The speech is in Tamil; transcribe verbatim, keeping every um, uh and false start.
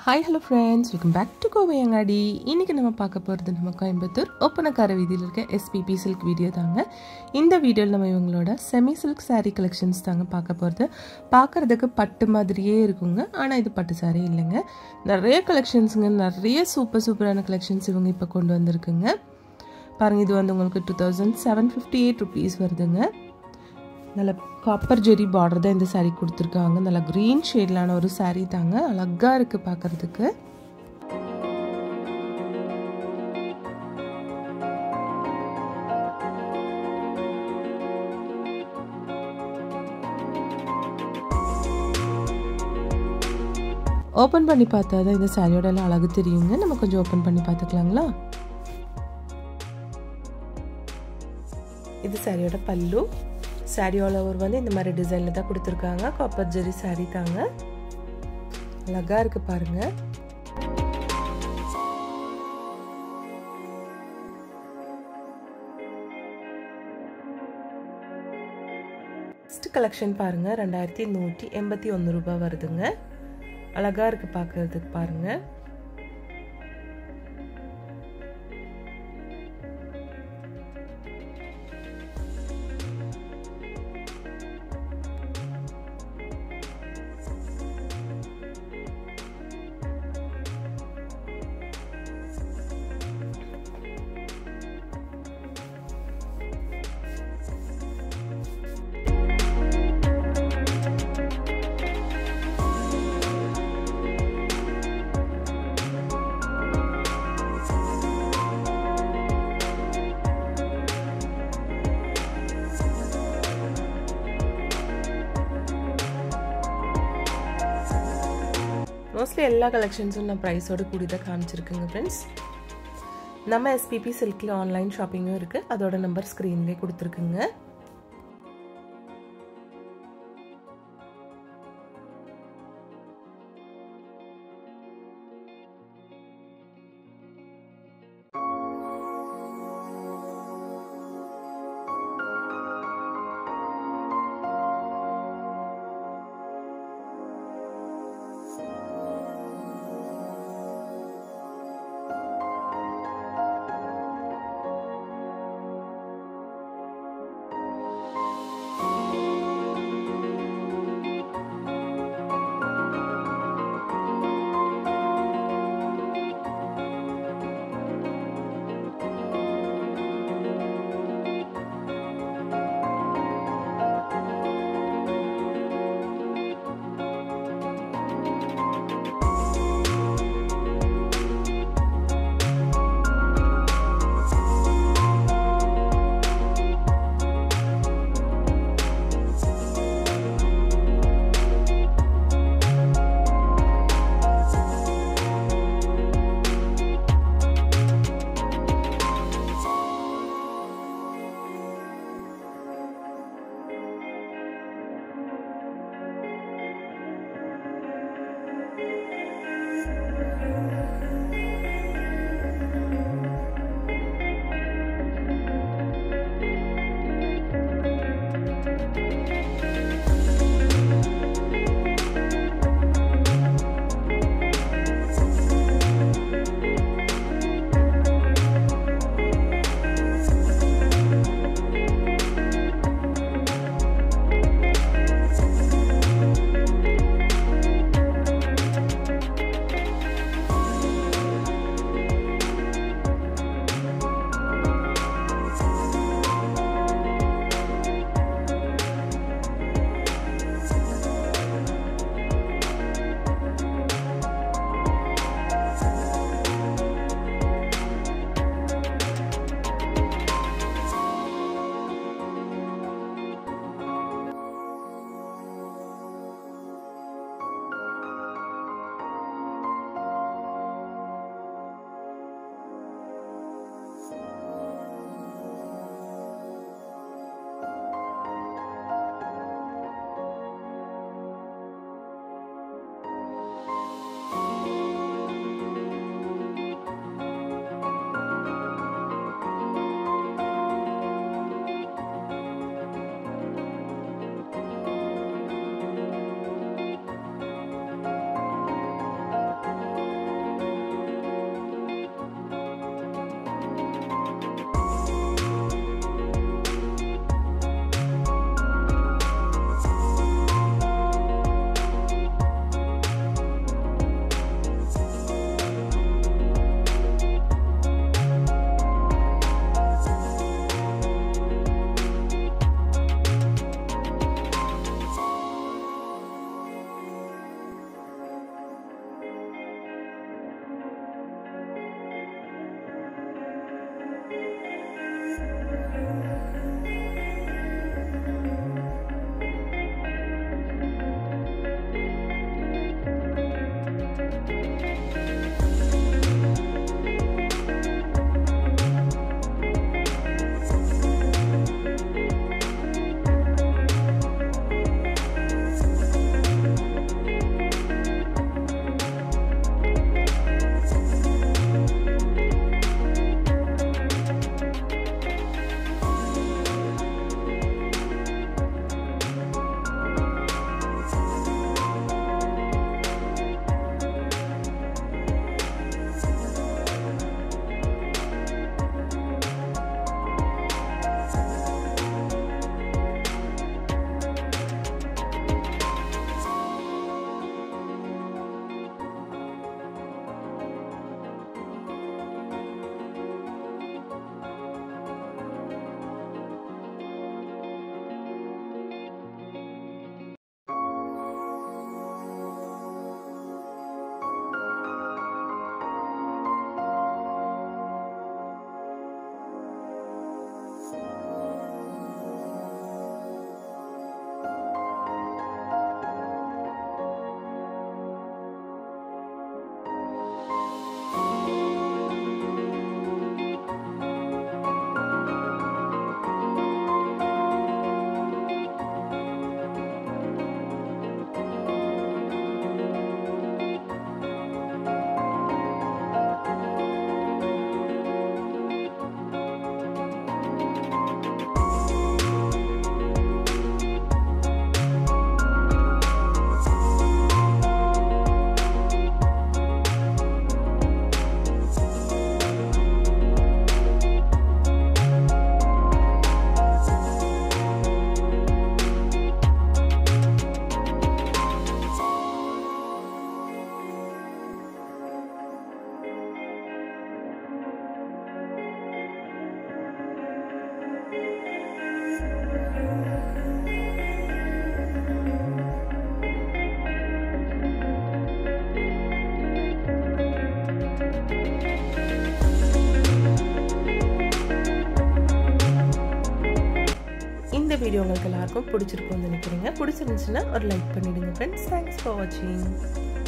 Hi hello friends, welcome back to Kovai Angadi. இன்னைக்கு நம்ம பார்க்க போறது நம்ம கோயம்புத்தூர் ஒப்பனக்கார வீதியில இருக்க S P P silk video தாங்க. இந்த வீடியோல நம்ம இவங்களோட செமி silk saree collections தாங்க பார்க்க போறது. பார்க்கிறதுக்கு பட்டு மாதிரியே இருக்குங்க. ஆனா இது பட்டு saree இல்லங்க. நிறைய collectionsங்க, நிறைய சூப்பர் சூப்பரான collections இவங்க இப்ப கொண்டு வந்திருக்குங்க. பாருங்க இது வந்து உங்களுக்கு two thousand seven hundred fifty-eight rupees வருதுங்க. நல்ல காப்பர் ஜெரி பார்டர் தான் இந்த saree கொடுத்திருக்காங்க. நல்ல green ஷேட்லான ஒரு saree தாங்க. அழகா இருக்கு பார்க்கிறதுக்கு. ஓபன் பண்ணி பார்த்தா தான் இந்த சாரியோட எல்லாம் அழகு தெரியுங்க. நம்ம கொஞ்சம் ஓபன் பண்ணி பார்த்துக்கலாங்களா? இது சாரியோட பல்லு. saree all over வந்து இந்த மாதிரி டிசைன்ல தான் கொடுத்திருக்காங்க. காப்பர் ஜெரி saree தாங்க. அழகா இருக்கு பாருங்க. நெக்ஸ்ட் கலெக்ஷன் பாருங்க ரெண்டாயிரத்து நூற்று எண்பத்தி ஒன்று ரூபாய் வருதுங்க. அழகா இருக்கு பார்க்கிறதுக்கு பாருங்க. மோஸ்ட்லி எல்லா கலெக்ஷன்ஸும் நான் ப்ரைஸோட கூடி தான் காமிச்சிருக்கேங்க ஃப்ரெண்ட்ஸ். நம்ம S P P silkல ஆன்லைன் ஷாப்பிங்கும் இருக்கு. அதோட நம்பர் ஸ்க்ரீன்லேயே கொடுத்துருக்குங்க. வீடியோ உங்களுக்கு எல்லாருக்கும் பிடிச்சிருக்கும்னு நினைக்கிறேங்க. பிடிச்சிருந்துச்சுன்னா ஒரு லைக் பண்ணிடுங்க ஃப்ரெண்ட்ஸ். தேங்க்ஸ் ஃபார் வாட்சிங்.